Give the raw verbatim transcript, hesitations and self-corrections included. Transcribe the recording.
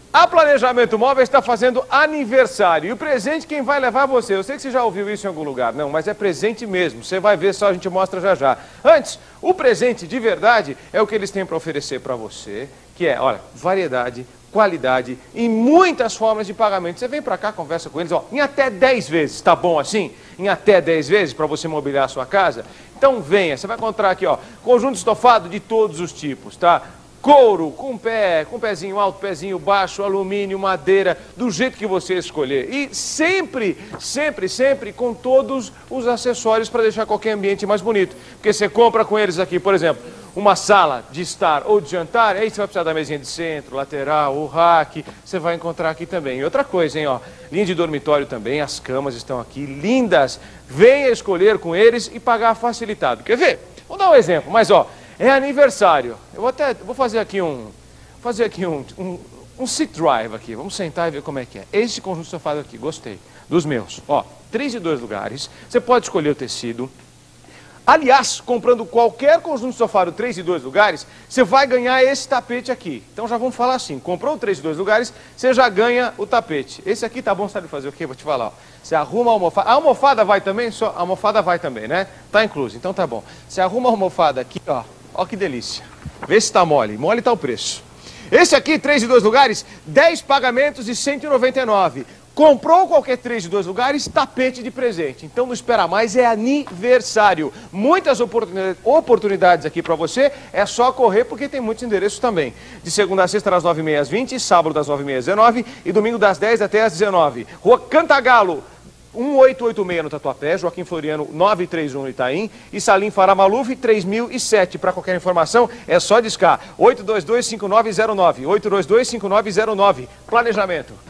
A Planejamento Móveis está fazendo aniversário e o presente quem vai levar é você. Eu sei que você já ouviu isso em algum lugar, não, mas é presente mesmo. Você vai ver só, a gente mostra já já. Antes, o presente de verdade é o que eles têm para oferecer para você, que é, olha, variedade, qualidade e muitas formas de pagamento. Você vem para cá, conversa com eles, ó, em até dez vezes, tá bom assim? Em até dez vezes para você mobiliar a sua casa? Então venha, você vai encontrar aqui, ó, conjunto estofado de todos os tipos, tá? Couro, com pé, com pezinho alto, pezinho baixo, alumínio, madeira, do jeito que você escolher. E sempre, sempre, sempre com todos os acessórios para deixar qualquer ambiente mais bonito. Porque você compra com eles aqui, por exemplo, uma sala de estar ou de jantar, aí você vai precisar da mesinha de centro, lateral, o rack, você vai encontrar aqui também. E outra coisa, hein, ó, linha de dormitório também, as camas estão aqui, lindas. Venha escolher com eles e pagar facilitado. Quer ver? Vou dar um exemplo, mas ó, é aniversário. Eu vou até, vou fazer aqui um, fazer aqui um, um, um sit drive aqui. Vamos sentar e ver como é que é. Este conjunto de sofá aqui, gostei. Dos meus. Ó, três e dois lugares. Você pode escolher o tecido. Aliás, comprando qualquer conjunto de sofá do três e dois lugares, você vai ganhar esse tapete aqui. Então já vamos falar assim, comprou o três e dois lugares, você já ganha o tapete. Esse aqui tá bom, sabe fazer o quê? Vou te falar, ó. Você arruma a almofada. A almofada vai também? Só, a almofada vai também, né? Tá incluso, então tá bom. Você arruma a almofada aqui, ó. Ó que delícia. Vê se tá mole. Mole tá o preço. Esse aqui, três e dois lugares, dez pagamentos de cento e noventa e nove. Comprou qualquer três de dois lugares, tapete de presente. Então não espera mais, é aniversário. Muitas oportunidades aqui para você, é só correr porque tem muitos endereços também. De segunda a sexta das nove e meia às vinte, sábado das nove e meia às dezenove e domingo das dez até às dezenove. Rua Cantagalo, um oito oito seis no Tatuapé, Joaquim Floriano nove três um no Itaim e Salim Farah Maluf três mil e sete. Para qualquer informação é só discar oito dois dois cinco nove zero nove, oito dois dois cinco nove zero nove. Planejamento.